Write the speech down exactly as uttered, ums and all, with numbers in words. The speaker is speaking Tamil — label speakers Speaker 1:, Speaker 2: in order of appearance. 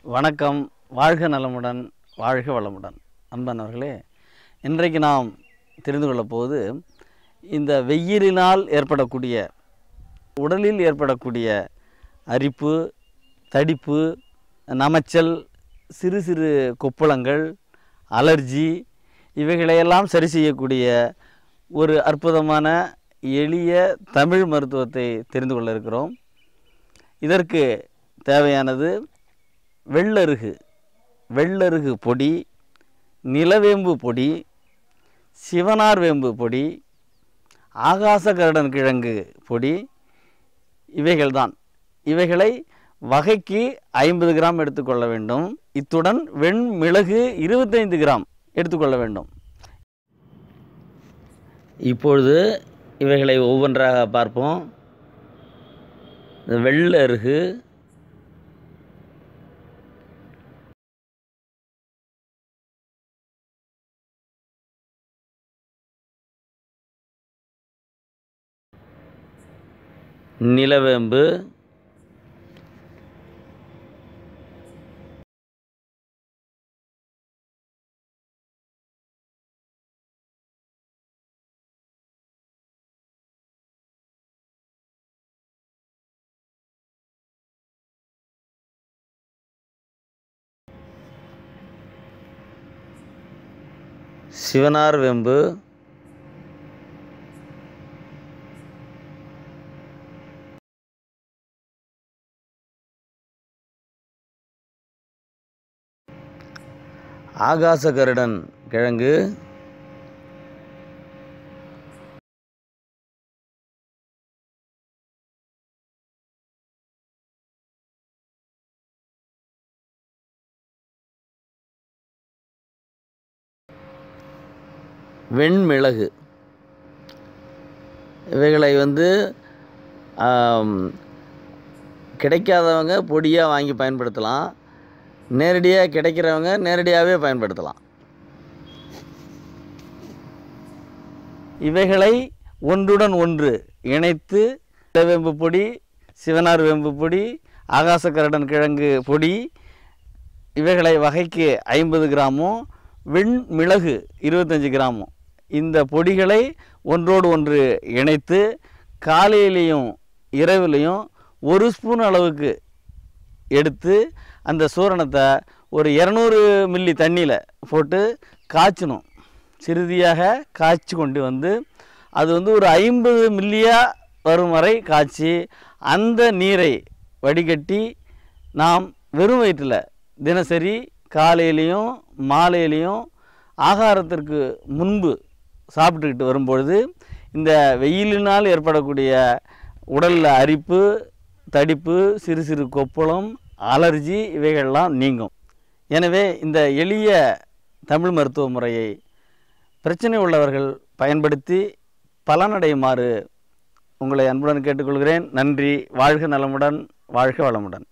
Speaker 1: வணக்கம். வாழ்க நலமுடன், வாழ்க வளமுடன். அன்பானவர்களே, இன்றைக்கு நாம் தெரிந்து கொள்ளப் போவது இந்த வெயிலினால் ஏற்படக்கூடிய உடலில் ஏற்படக்கூடிய அரிப்பு, தடிப்பு, நமைச்சல், சிறு சிறு கொப்புளங்கள், அலர்ஜி இவைகளையெல்லாம் சரி செய்யக்கூடிய ஒரு அற்புதமான எளிய தமிழ் மருத்துவத்தை தெரிந்து கொள்ள இருக்கிறோம். இதற்கு தேவையானது வெள்ளருகு வெள்ளருகு பொடி, நிலவேம்பு பொடி, சிவனார் வேம்பு பொடி, ஆகாச கருடன் கிழங்கு பொடி இவைகள்தான். இவைகளை வகைக்கு ஐம்பது கிராம் எடுத்துக்கொள்ள வேண்டும். இத்துடன் வெண்மிளகு இருபத்தைந்து கிராம் எடுத்துக்கொள்ள வேண்டும். இப்பொழுது இவைகளை ஒவ்வொன்றாக பார்ப்போம். வெள்ளருகு, நிலவேம்பு, சிவனார் வேம்பு, ஆகாச கருடன் கிழங்கு, வெண்மிளகு இவைகளை வந்து கிடைக்காதவங்க பொடியாக வாங்கி பயன்படுத்தலாம். நேரடியாக கிடைக்கிறவங்க நேரடியாகவே பயன்படுத்தலாம். இவைகளை ஒன்றுடன் ஒன்று இணைத்து நிலவேம்பு பொடி, சிவனார் வேம்பு பொடி, ஆகாச கருடன் கிழங்கு பொடி இவைகளை வகைக்கு ஐம்பது கிராமும், வெண்மிளகு இருபத்தஞ்சி கிராமும் இந்த பொடிகளை ஒன்றோடு ஒன்று இணைத்து காலையிலையும் இரவுலையும் ஒரு ஸ்பூன் அளவுக்கு எடுத்து அந்த சூரணத்தை ஒரு இரநூறு மில்லி தண்ணியில் போட்டு காய்ச்சணும். சிறிதியாக காய்ச்சி கொண்டு வந்து அது வந்து ஒரு ஐம்பது மில்லியாக வரும் வரை காய்ச்சி அந்த நீரை வடிகட்டி நாம் வெறும் வயிற்றில் தினசரி காலையிலையும் மாலையிலையும் ஆகாரத்திற்கு முன்பு சாப்பிட்டுக்கிட்டு வரும்பொழுது இந்த வெயிலினால் ஏற்படக்கூடிய உடலில் அரிப்பு, தடிப்பு, சிறு சிறு கொப்புளம், அலர்ஜி இவைகள்லாம் நீங்கும். எனவே இந்த எளிய தமிழ் மருத்துவ முறையை பிரச்சனை உள்ளவர்கள் பயன்படுத்தி பலனடையுமாறு உங்களை அன்புடன் கேட்டுக்கொள்கிறேன். நன்றி. வாழ்க நலமுடன், வாழ்க வளமுடன்.